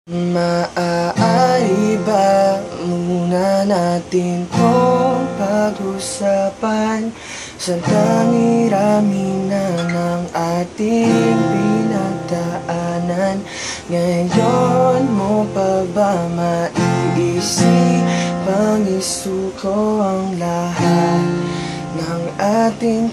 Maaari ba muna natin tong pag-usapan? Sandang iramin na ng ating pinagdaanan. Ngayon mo pa ba maiisipang isuko ang lahat ng ating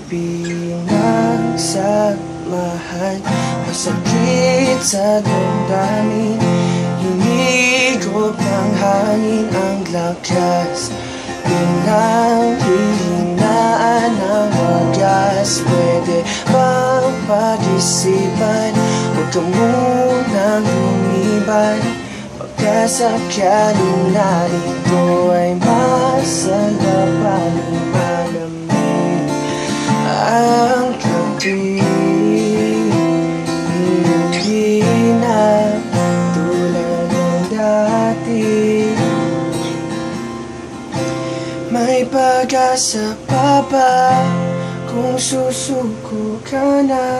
pinagsamahan? Masakit sa damdamin, hinigop ng hangin ang lakas, bilang hihinaan ng wagas. Pwede bang pag-isipan, huwag ka munang lumiban, pagkasakaling narito ay masalapaling malamig ang gabi. Hindi na tulad ng dati, may pag-asa pa ba kung susuko ka na?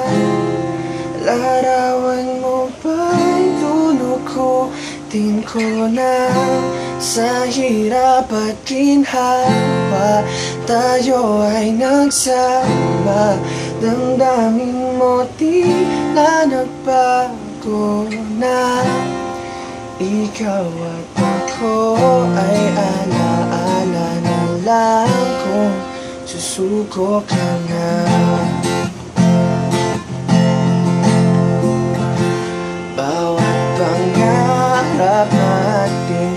Larawan mo ba'y lulukutin ko na? Sa hirap at ginhawa, tayo ay nagsama. Damdamin mo tila nagbago na. Ikaw at ako ay alaala na lang kung susuko ka na. Bawat pangarap nating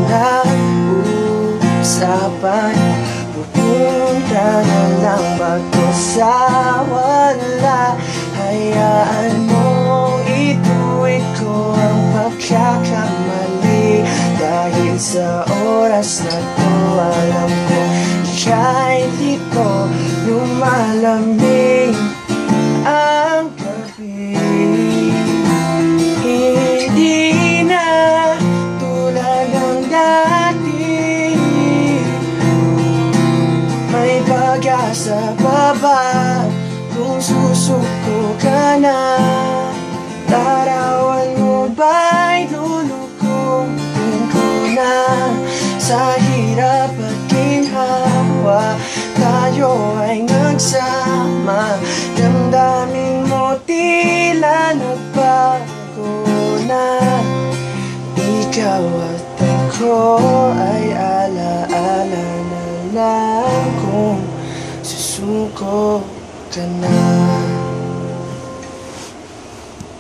pinag-uusapan, pupunta na lang bago sa wala. Hayaan mong ituwid ko ang pagkakamali, dahil sa oras na to alam ko kahit dito lumalamig ang gabi. Hindi na tulad ng dati, may pag-asa pa ba kung susuko ka na? Larawan mo ba'y lulukutin ko na? Sa hirap at ginhawa, tayo ay nagsama. Damdamin mo tila nagbago na. Ikaw at ako ay alaala na lang kung susuko ka na.